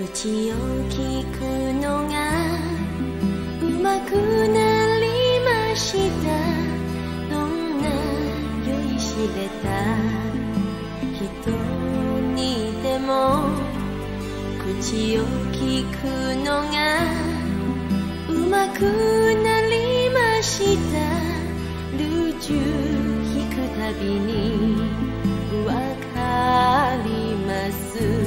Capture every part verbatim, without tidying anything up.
口を聞くのがうまくなりました。どんな酔いしれた人にでも口を聞くのがうまくなりました。ルージュ引くたびにわかります。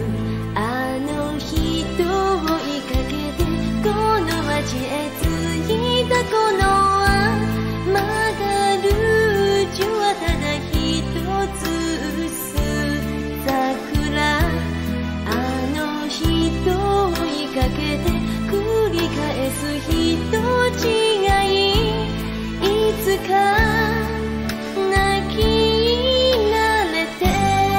あの人を追いかけてこの街へ着いた頃はまだルージュはただ一つ桜。あの人を追いかけて繰り返す人違い。いつか泣き慣れて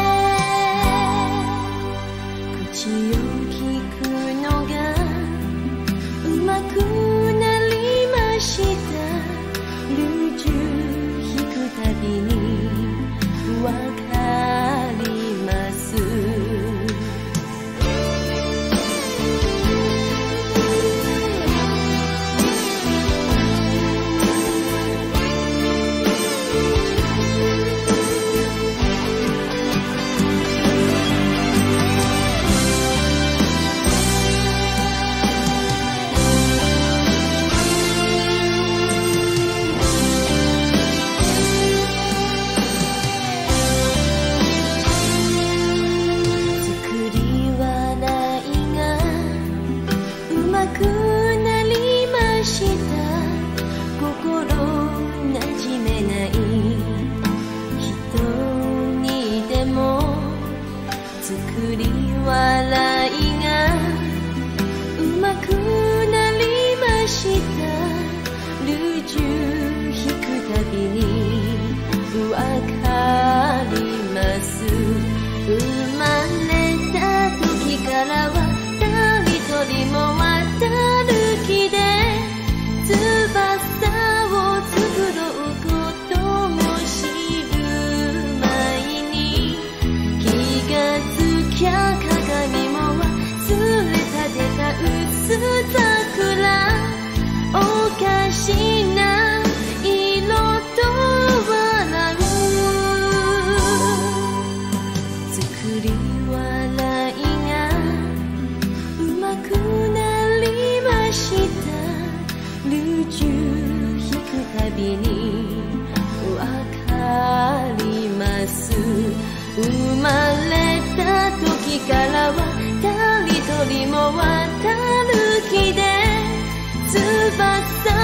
口を聞くのがうまくなりました。ルージュ引くたびにわかります。作り笑いがうまくなりました。ルージュ引くたびにわかります。生まれた時からは誰一人も渡る気で翼を作ろうことも知る前に気がつきゃ鏡も忘れたてた薄桜。おかしな色と笑う作り笑いがうまくなりました。ルージュ引くたびにわかります。生まれた時からは誰一人も渡る気で翼